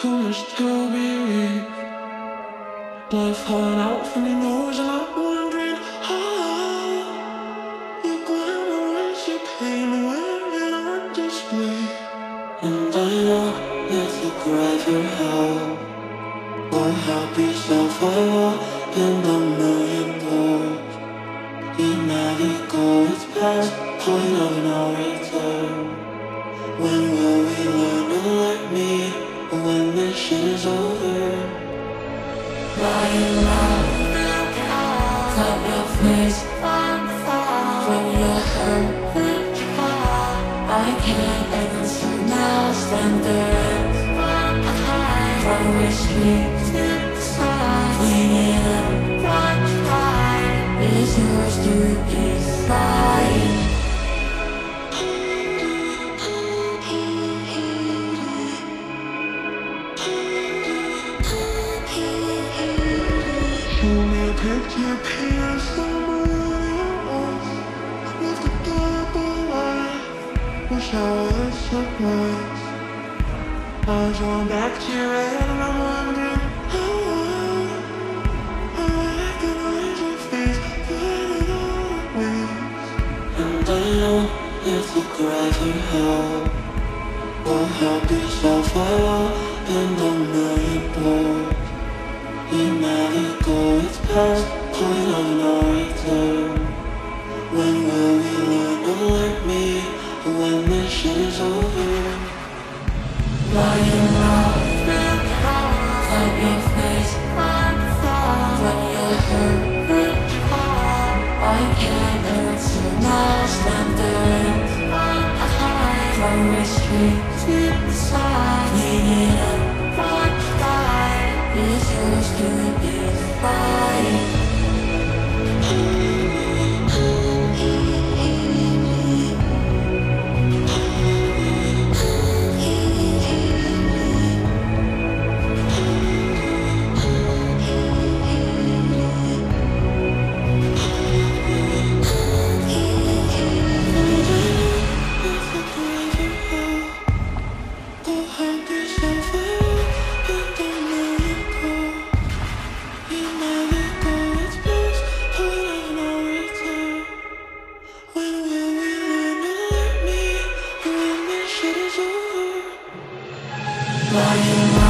too much to be read. Blood falling out from your nose, and I'm wondering how you glamorize your pain wearing on display. And I know it's a cry for help, or help yourself for in a million doors. You never go, it's past point of no return. When will we learn to let me, when this shit is over? Lying around, cut your face on fire. From your hurt, I can't answer now. Stand there, from which street to side. Clean up, watch fire. Is yours to decide? Show me a picture, paint somewhere else with the double light. Wish I was surprised. I was going back to your head and I'm wondering how I recognize your face, but it always. And I know it's a cry for help, or help yourself out in a million blows. You never go, it's past point of no return. When will we learn to let me, when this shit is over? Lying around, cut your face on fire. When you're hurt, I can't answer now. Stand there, from the street to the side. Clean it up, watch fire. It's yours to decide. Lying